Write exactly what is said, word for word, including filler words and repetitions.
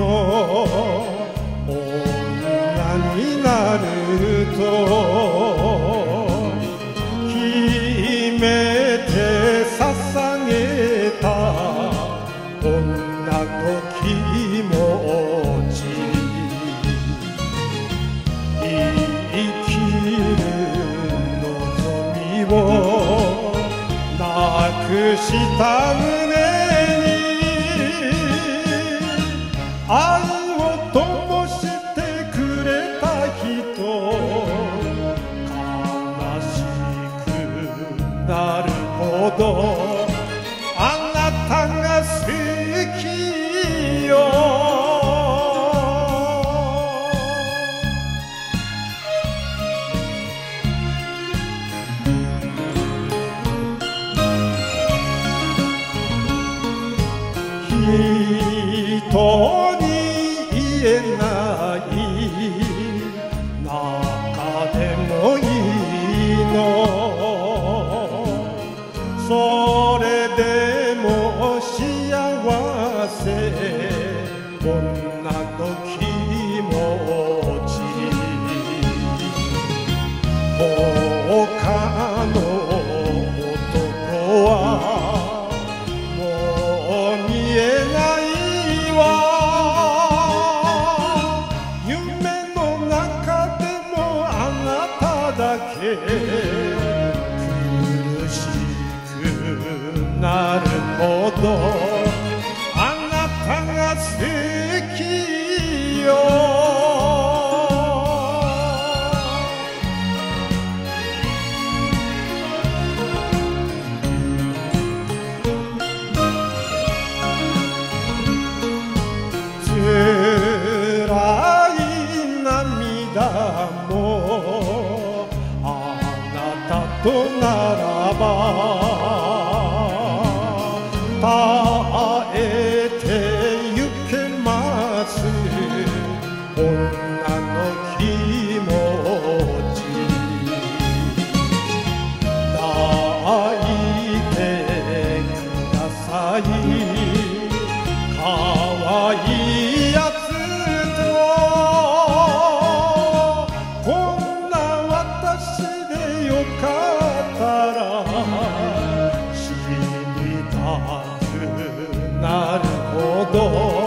の女になると決めて捧げた女と気持ち生きる望みをなくした胸愛を灯してくれた人悲しくなるほどあなたが好きよ人に言えない中でもいいのそれでも幸せ女の気持ち他の男はもう見えない苦しくなるほどあなたが好きよ辛い涙もとならば耐えてゆけます女の気持ち抱いてくださいかわいいやつ死にたくなるほど